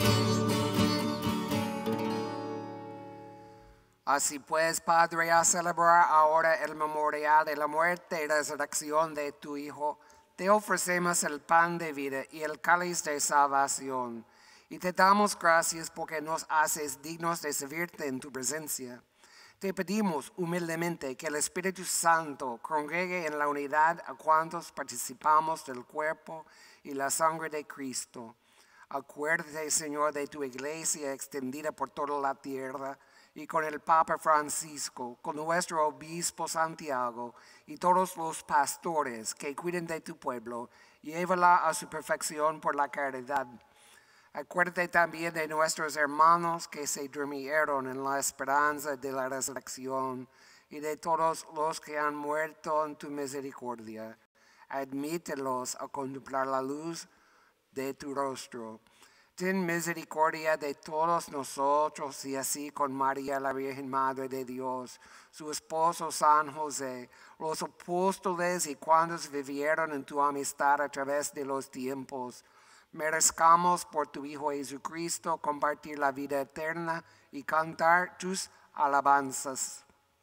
Así pues, Padre, a celebrar ahora el memorial de la muerte y resurrección de tu Hijo, te ofrecemos el pan de vida y el cáliz de salvación. Y te damos gracias porque nos haces dignos de servirte en tu presencia. Te pedimos humildemente que el Espíritu Santo congregue en la unidad a cuantos participamos del cuerpo y la sangre de Cristo. Acuérdate, Señor, de tu iglesia extendida por toda la tierra, y con el Papa Francisco, con nuestro obispo Santiago y todos los pastores que cuiden de tu pueblo, llévala a su perfección por la caridad. Acuérdate también de nuestros hermanos que se durmieron en la esperanza de la resurrección y de todos los que han muerto en tu misericordia. Admítelos a contemplar la luz de tu rostro. Ten misericordia de todos nosotros y así con María, la Virgen Madre de Dios, su esposo San José, los apóstoles y cuantos vivieron en tu amistad a través de los tiempos, merezcamos por tu Hijo Jesucristo compartir la vida eterna y cantar tus alabanzas.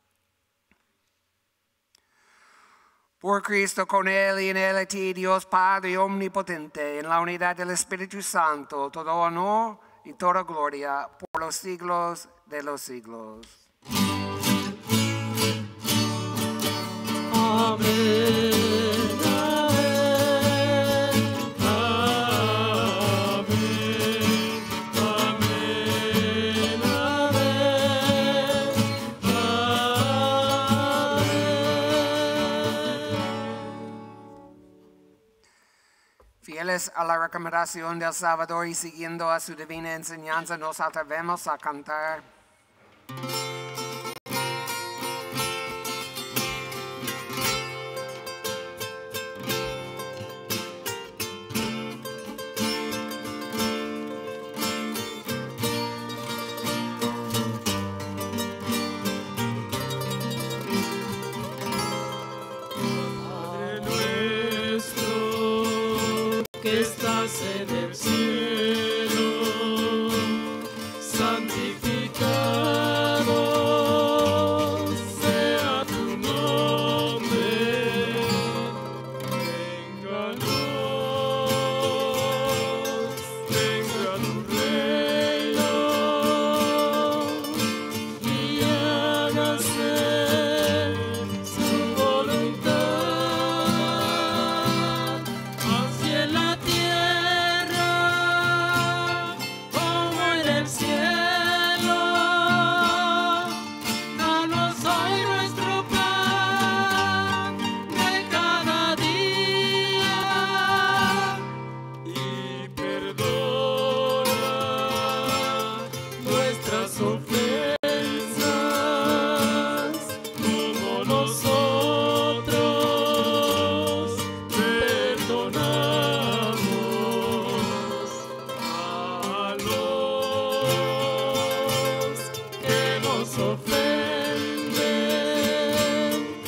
Por Cristo, con Él y en Él a ti, Dios Padre omnipotente, en la unidad del Espíritu Santo, todo honor y toda gloria por los siglos de los siglos. Amén. Fieles a la recomendación del Salvador y siguiendo a su divina enseñanza, nos atrevemos a cantar. Que estás en el cielo, santificado sea tu nombre, vénganos, venga tu reino y hágase su voluntad, así en la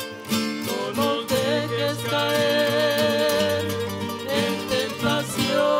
no nos dejes caer en tentación.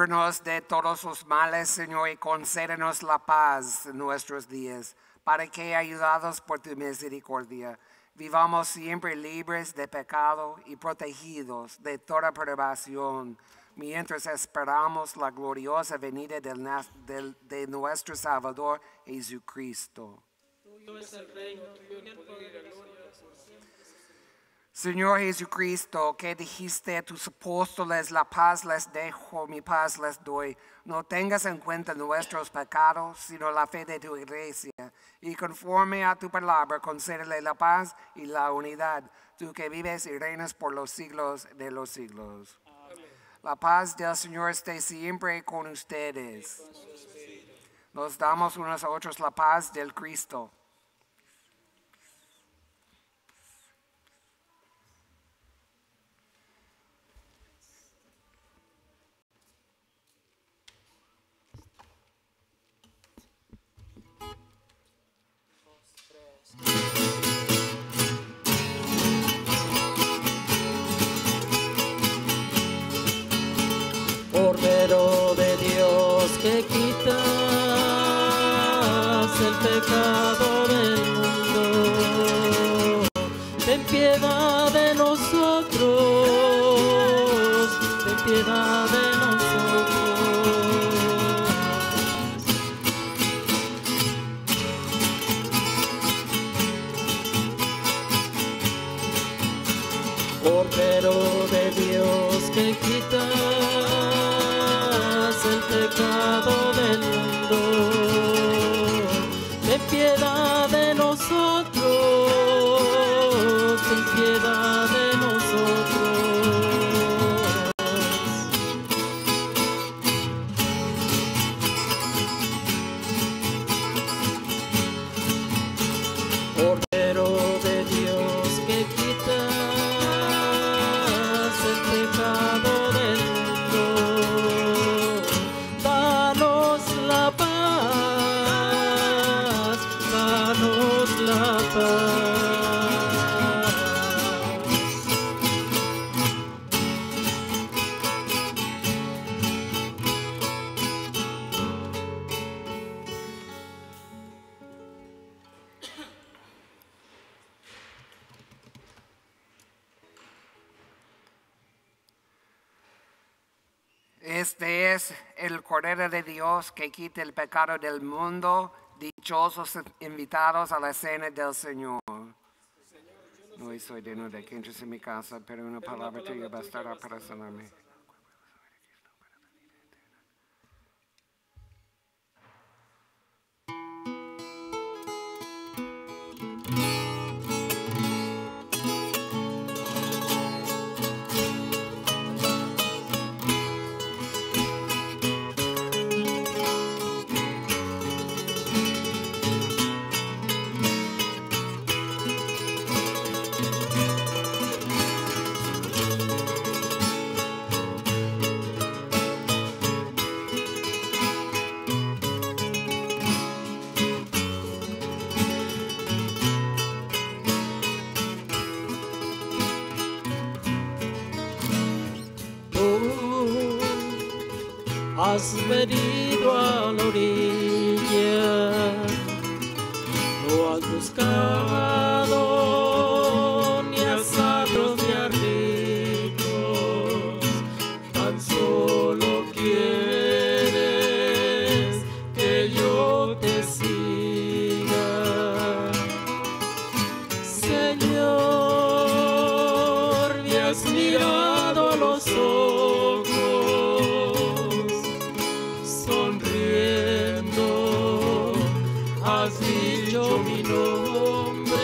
líbranos de todos los males, Señor, y concédenos la paz en nuestros días, para que, ayudados por tu misericordia, vivamos siempre libres de pecado y protegidos de toda perturbación, mientras esperamos la gloriosa venida del, del, de nuestro Salvador Jesucristo. Tuyo es el reino, tuyo el poder y la gloria. Señor Jesucristo, que dijiste a tus apóstoles, la paz les dejo, mi paz les doy. No tengas en cuenta nuestros pecados, sino la fe de tu iglesia. Y conforme a tu palabra, concédele la paz y la unidad, tú que vives y reinas por los siglos de los siglos. Amén. La paz del Señor esté siempre con ustedes. Nos damos unos a otros la paz del Cristo. Cordero de Dios que quitas el pecado del mundo, ten piedad de nosotros, ten piedad de nosotros. Cordero de Dios que quitas el pecado del mundo, ten piedad de nosotros, ten piedad de nosotros. Cordero de Dios que quitas el pecado del mundo, danos la paz, danos la paz. Este es el Cordero de Dios que quita el pecado del mundo. Dichosos invitados a la cena del Señor. No soy digno de que entres en mi casa, pero una palabra tuya bastará para sanarme. Has venido a la orilla, no has buscado ni a santos ni a ricos, tan solo quieres que yo te siga. Señor, me has mirado a los ojos, sonriendo, has dicho mi nombre.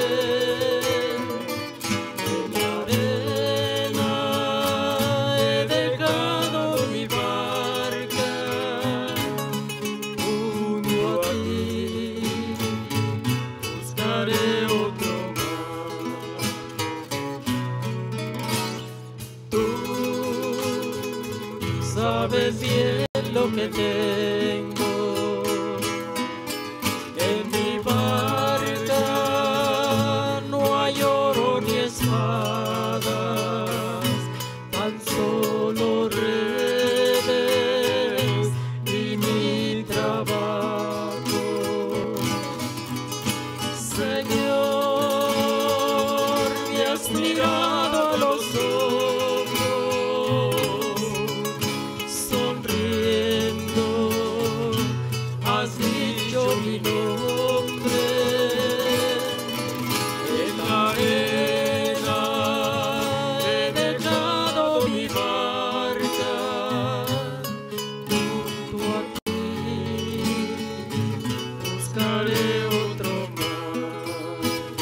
En la arena he dejado mi barca, junto a ti buscaré otro mar. Tú sabes bien lo que tengo en mi barca, trabajo. Señor, me has mirado a los ojos, sonriendo, has dicho mi nombre. En la arena he dejado mi barca, junto a ti buscaré otro mar.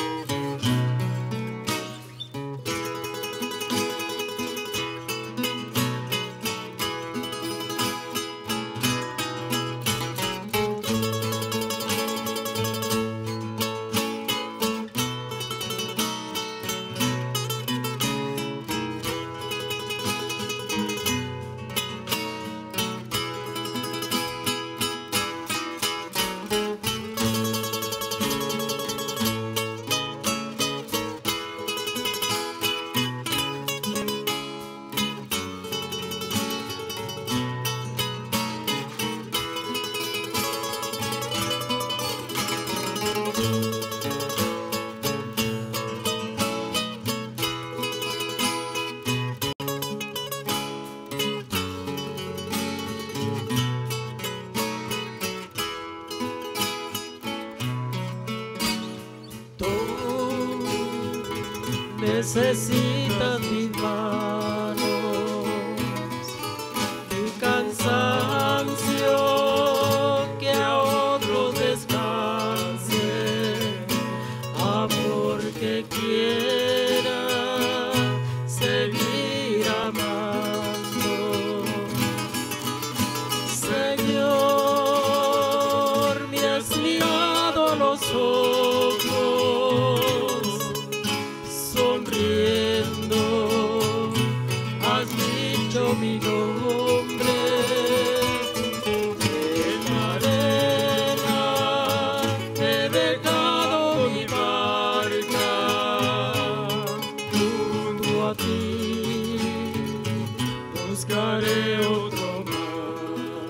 Tú necesitas mis manos, mi cansancio, que a otros descanse, amor que quiera seguir amando. Señor, me has mirado a los ojos, sonriendo, has dicho mi nombre. En la arena he dejado mi barca, junto a ti buscaré otro mar.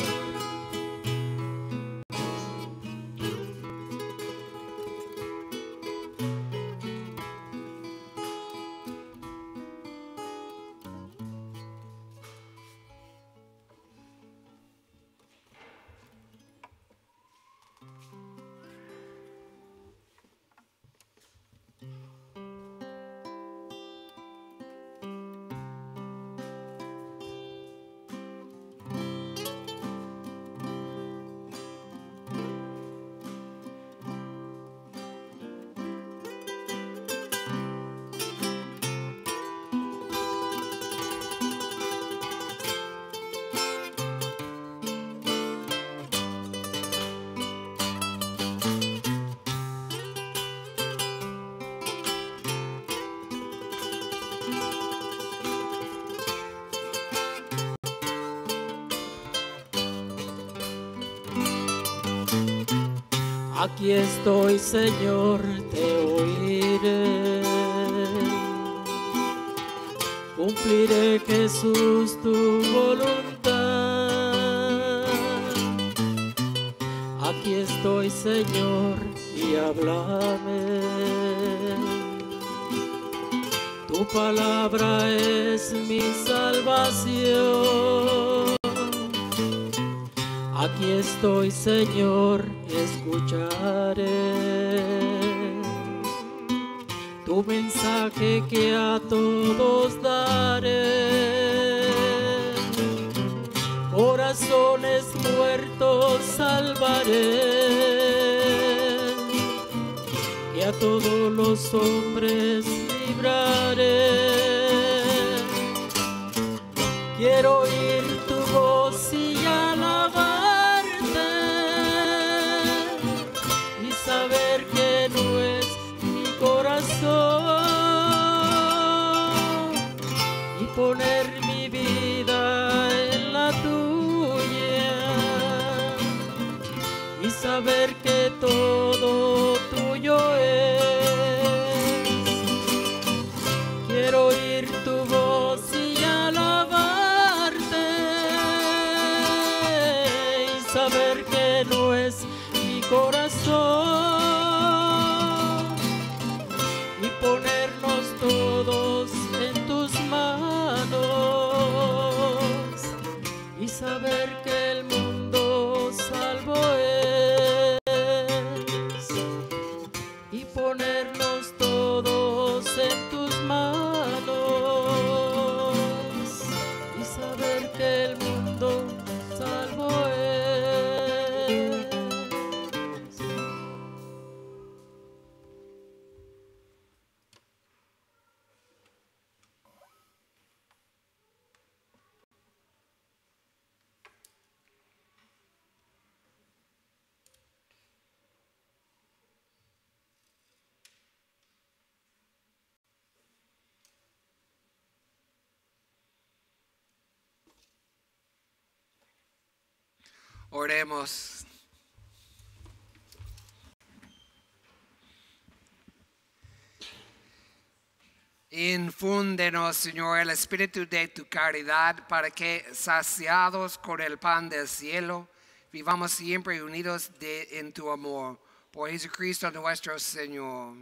Aquí estoy, Señor, te oiré. Cumpliré, Jesús, tu voluntad. Aquí estoy, Señor, y háblame. Tu palabra es mi salvación. Aquí estoy, Señor, escucharé tu mensaje que a todos daré. Corazones muertos salvaré, y a todos los hombres libraré. Quiero oír tu voz y alabarte, y saber que no es mi corazón, y poner mi vida en la tuya, y saber que todo tuyo es. Quiero oír tu voz y alabarte, y saber que lleno es mi corazón y ponernos todos en tus manos y saber que el mundo salvo es y ponernos todos en tus manos y saber que el mundo salvo es. Oremos. Infúndenos, Señor, el espíritu de tu caridad para que, saciados con el pan del cielo, vivamos siempre unidos de, en tu amor. Por Jesucristo nuestro Señor.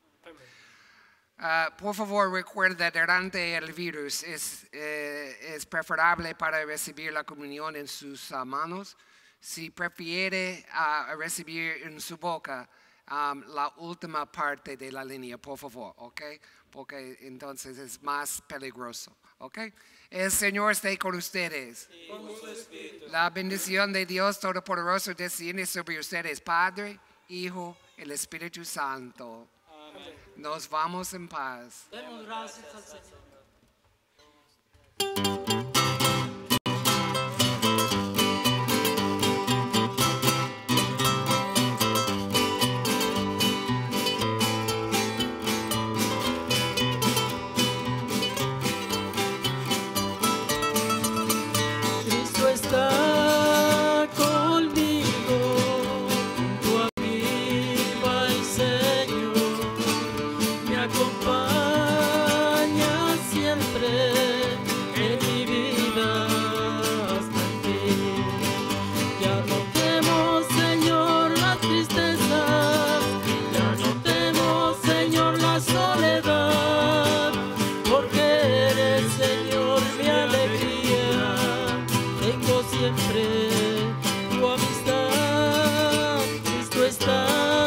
Uh, por favor, recuerda, durante el virus es, eh, es preferible para recibir la comunión en sus uh, manos. Si prefiere uh, recibir en su boca um, la última parte de la línea, por favor, ¿ok? Porque entonces es más peligroso, ¿ok? El Señor esté con ustedes. Y con su espíritu. La bendición de Dios Todopoderoso desciende sobre ustedes, Padre, Hijo, el Espíritu Santo. Amén. Nos vamos en paz. Demos gracias al Señor. Cristo está conmigo, junto a mí va el Señor, me acompaña siempre en mi vida hasta el fin. Ya no temo, Señor, la tristeza, ya no temo, Señor, la soledad, porque eres, Señor, mi alegría. Tengo siempre tu amistad. Cristo está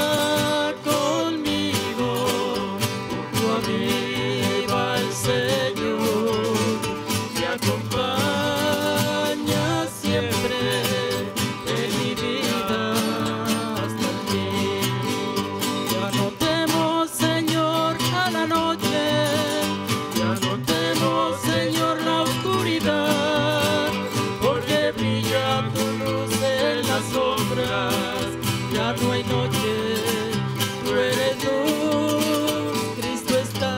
conmigo, junto a mí va el Señor, me acompaña siempre en mi vida hasta el fin. Ya no temo, Señor, a la noche, ya no temo, Señor, la oscuridad, porque brilla tu luz en las sombras, ya no hay noche, tú eres luz. Cristo está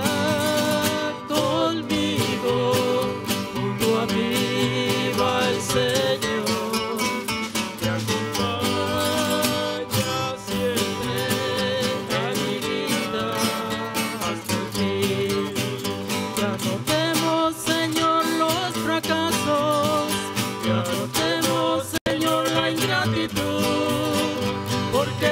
conmigo, junto a mí va el Señor, me acompaña siempre en mi vida hasta el fin. Ya no temo, Señor, los fracasos, ya no temo, Señor, la ingratitud, porque